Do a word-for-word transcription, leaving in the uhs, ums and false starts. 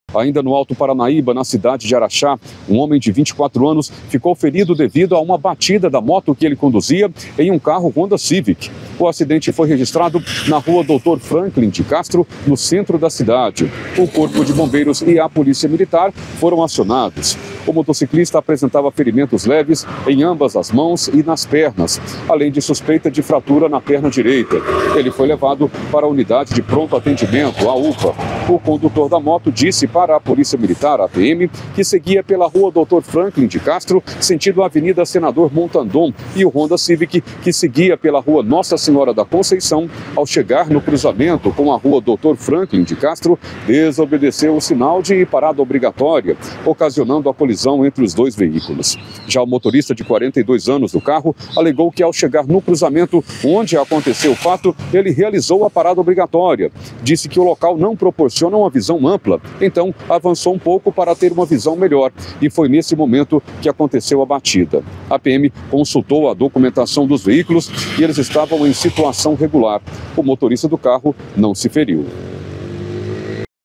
Ainda no Alto Paranaíba, na cidade de Araxá, um homem de vinte e quatro anos ficou ferido devido a uma batida da moto que ele conduzia em um carro Honda Civic. O acidente foi registrado na rua doutor Franklin de Castro, no centro da cidade. O Corpo de Bombeiros e a Polícia Militar foram acionados. O motociclista apresentava ferimentos leves em ambas as mãos e nas pernas, além de suspeita de fratura na perna direita. Ele foi levado para a unidade de pronto atendimento, a U P A. O condutor da moto disse para a Polícia Militar, a P M, que seguia pela rua doutor Franklin de Castro, sentido a Avenida Senador Montandon, e o Honda Civic, que seguia pela rua Nossa Senhora da Conceição. Ao chegar no cruzamento com a rua doutor Franklin de Castro, desobedeceu o sinal de parada obrigatória, ocasionando a colisão entre os dois veículos. Já o motorista de quarenta e dois anos do carro alegou que ao chegar no cruzamento onde aconteceu o fato, ele realizou a parada obrigatória. Disse que o local não proporciona uma visão ampla, então avançou um pouco para ter uma visão melhor, e foi nesse momento que aconteceu a batida. A P M consultou a documentação dos veículos e eles estavam em situação regular. O motorista do carro não se feriu.